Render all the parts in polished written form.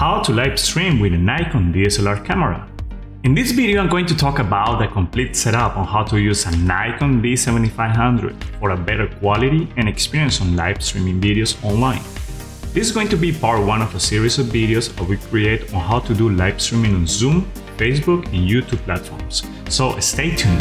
how to live stream with a Nikon DSLR camera. In this video I'm going to talk about the complete setup on how to use a Nikon D7500 for a better quality and experience on live streaming videos online. This is going to be part 1 of a series of videos that we create on how to do live streaming on Zoom, Facebook and YouTube platforms. So stay tuned.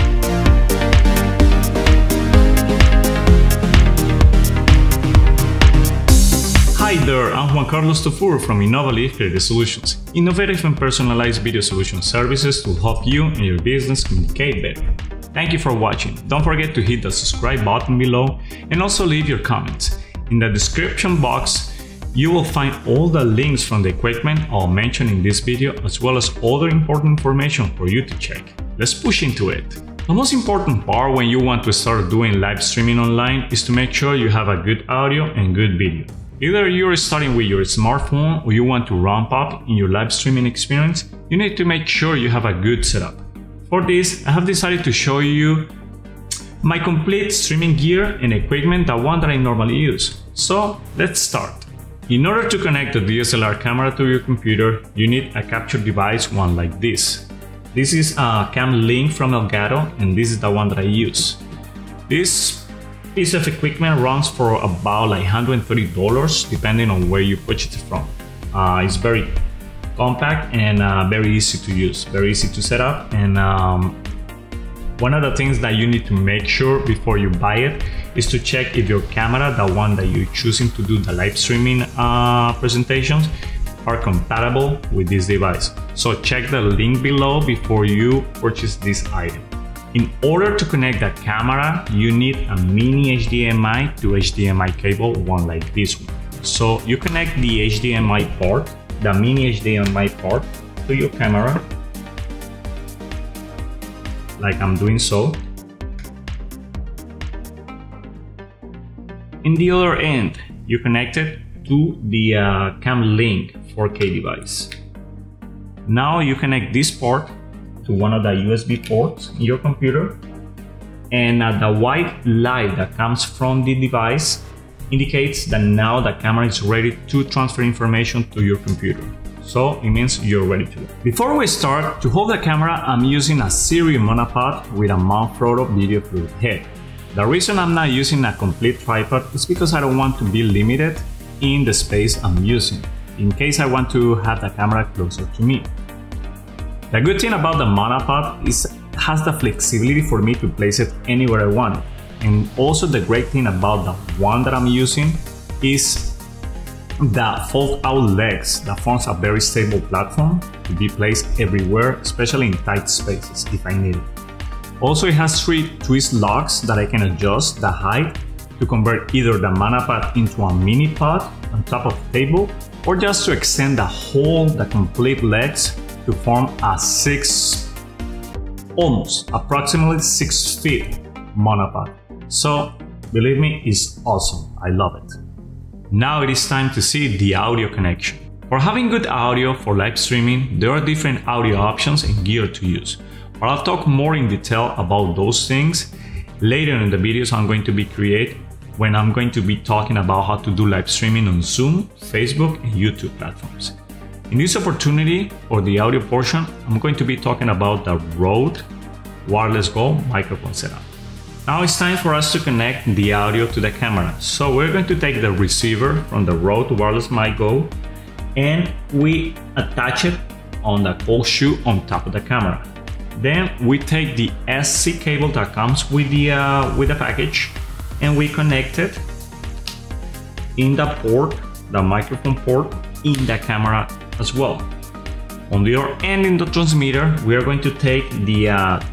Hi there, I'm Juan Carlos Tofur from Innovative Creative Solutions, innovative and personalized video solution services to help you and your business communicate better. Thank you for watching. Don't forget to hit the subscribe button below and also leave your comments. In the description box, you will find all the links from the equipment I'll mention in this video, as well as other important information for you to check. Let's push into it. The most important part when you want to start doing live streaming online is to make sure you have a good audio and good video. Either you're starting with your smartphone or you want to ramp up in your live streaming experience, you need to make sure you have a good setup. For this, I have decided to show you my complete streaming gear and equipment, the one that I normally use. So let's start. In order to connect the DSLR camera to your computer, you need a capture device, one like this. This is a Cam Link from Elgato and this is the one that I use. This piece of equipment runs for about like $130 depending on where you purchase it from. It's very compact and very easy to use, very easy to set up. And one of the things that you need to make sure before you buy it is to check if your camera, the one that you're choosing to do the live streaming presentations, are compatible with this device. So check the link below before you purchase this item. In order to connect the camera, you need a mini HDMI to HDMI cable, one like this one. So you connect the HDMI port, the mini HDMI port, to your camera, like I'm doing so. In the other end, you connect it to the Cam Link 4K device. Now you connect this port to one of the USB ports in your computer, and the white light that comes from the device indicates that now the camera is ready to transfer information to your computer. So it means you're ready to go. Before we start, to hold the camera, I'm using a Sirui Monopod with a Manfrotto video fluid head. The reason I'm not using a complete tripod is because I don't want to be limited in the space I'm using, in case I want to have the camera closer to me. The good thing about the Monopod is it has the flexibility for me to place it anywhere I want. And also the great thing about the one that I'm using is the fold-out legs that forms a very stable platform to be placed everywhere, especially in tight spaces if I need it. Also, it has 3 twist locks that I can adjust the height to convert either the Monopod into a mini pod on top of the table, or just to extend the complete legs to form a approximately 6 feet monopod. So believe me, it's awesome. I love it. Now it is time to see the audio connection. For having good audio for live streaming, there are different audio options and gear to use. But I'll talk more in detail about those things later in the videos I'm going to be creating, when I'm going to be talking about how to do live streaming on Zoom, Facebook and YouTube platforms. In this opportunity, for the audio portion, I'm going to be talking about the RØDE Wireless GO microphone setup. Now it's time for us to connect the audio to the camera. So we're going to take the receiver from the RØDE Wireless GO and we attach it on the cold shoe on top of the camera. Then we take the SC cable that comes with the package and we connect it in the port, the microphone port, in the camera as well. On the other end in the transmitter, we are going to take the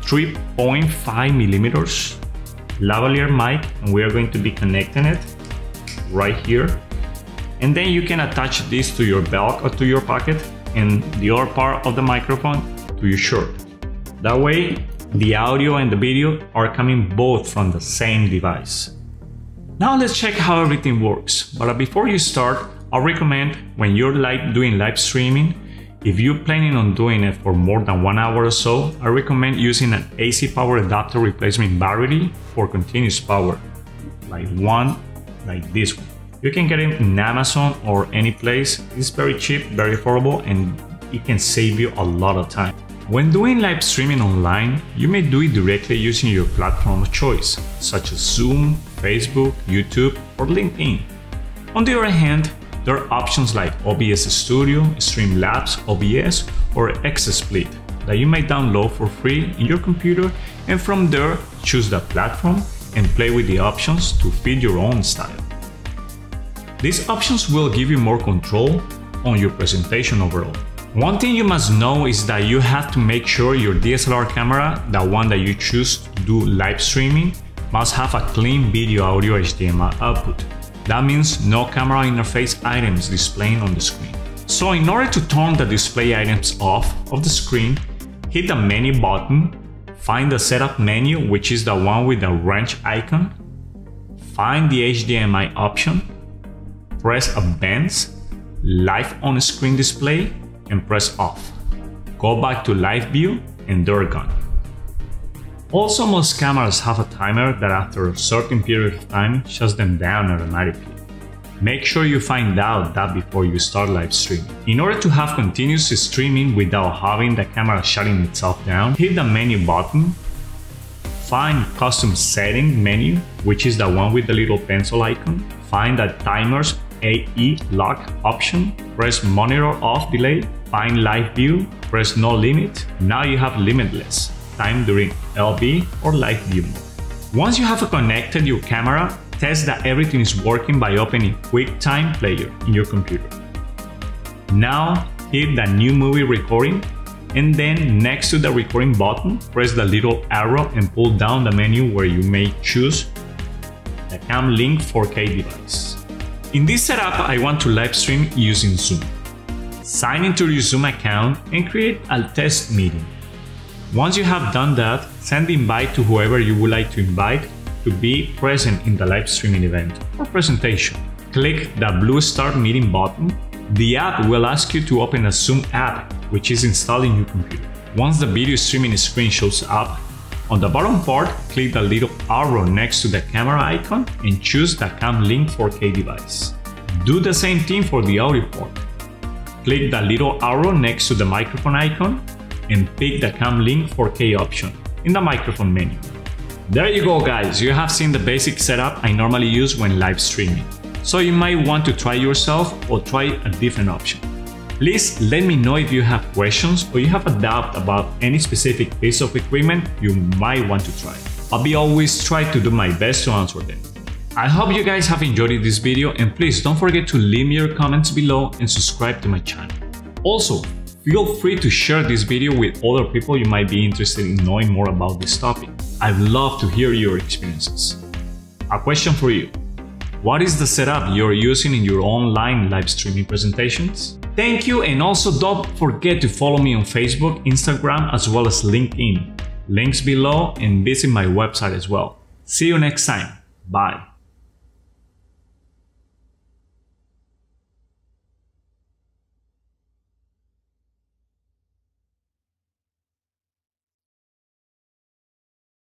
3.5mm lavalier mic and we are going to be connecting it right here. And then you can attach this to your belt or to your pocket and the other part of the microphone to your shirt. That way, the audio and the video are coming both from the same device. Now let's check how everything works. But before you start, I recommend when you're doing live streaming, if you're planning on doing it for more than 1 hour or so, I recommend using an AC power adapter replacement battery for continuous power, like this one. You can get it in Amazon or any place. It's very cheap, very affordable, and it can save you a lot of time. When doing live streaming online, you may do it directly using your platform of choice, such as Zoom, Facebook, YouTube, or LinkedIn. On the other hand, there are options like OBS Studio, Streamlabs, OBS, or XSplit that you may download for free in your computer, and from there choose the platform and play with the options to fit your own style. These options will give you more control on your presentation overall. One thing you must know is that you have to make sure your DSLR camera, the one that you choose to do live streaming, must have a clean video audio HDMI output. That means no camera interface items displaying on the screen. So in order to turn the display items off of the screen, hit the menu button, find the setup menu, which is the one with the wrench icon, find the HDMI option, press Advanced, Live on-screen display, and press off. Go back to live view and they're gone. Also, most cameras have a timer that after a certain period of time shuts them down automatically. Make sure you find out that before you start live streaming. In order to have continuous streaming without having the camera shutting itself down, hit the menu button, find Custom Setting menu, which is the one with the little pencil icon, find the Timers AE Lock option, press Monitor Off Delay, find Live View, press No Limit. Now you have limitless time during LV or Live View mode. Once you have connected your camera, test that everything is working by opening QuickTime Player in your computer. Now hit the New Movie Recording, and then next to the recording button, press the little arrow and pull down the menu where you may choose the Cam Link 4K device. In this setup, I want to live stream using Zoom. Sign into your Zoom account and create a test meeting. Once you have done that, send the invite to whoever you would like to invite to be present in the live streaming event or presentation. Click the blue Start Meeting button. The app will ask you to open a Zoom app, which is installed in your computer. Once the video streaming screen shows up, on the bottom part, click the little arrow next to the camera icon and choose the Cam Link 4K device. Do the same thing for the audio port. Click the little arrow next to the microphone icon and pick the Cam Link 4K option in the microphone menu. There you go guys, you have seen the basic setup I normally use when live streaming. So you might want to try yourself or try a different option. Please let me know if you have questions or you have a doubt about any specific piece of equipment you might want to try. I'll be always try to do my best to answer them. I hope you guys have enjoyed this video, and please don't forget to leave me your comments below and subscribe to my channel. Also, feel free to share this video with other people you might be interested in knowing more about this topic. I'd love to hear your experiences. A question for you. What is the setup you're using in your online live streaming presentations? Thank you, and also don't forget to follow me on Facebook, Instagram, as well as LinkedIn. Links below, and visit my website as well. See you next time. Bye.